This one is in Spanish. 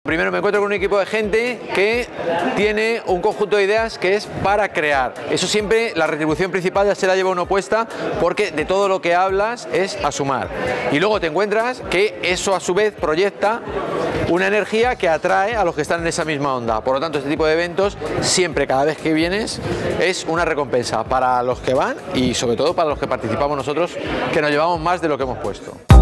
Primero me encuentro con un equipo de gente que tiene un conjunto de ideas que es para crear. Eso siempre, la retribución principal ya se la lleva uno puesta, porque de todo lo que hablas es a sumar. Y luego te encuentras que eso a su vez proyecta una energía que atrae a los que están en esa misma onda. Por lo tanto, este tipo de eventos siempre, cada vez que vienes, es una recompensa para los que van y sobre todo para los que participamos nosotros, que nos llevamos más de lo que hemos puesto.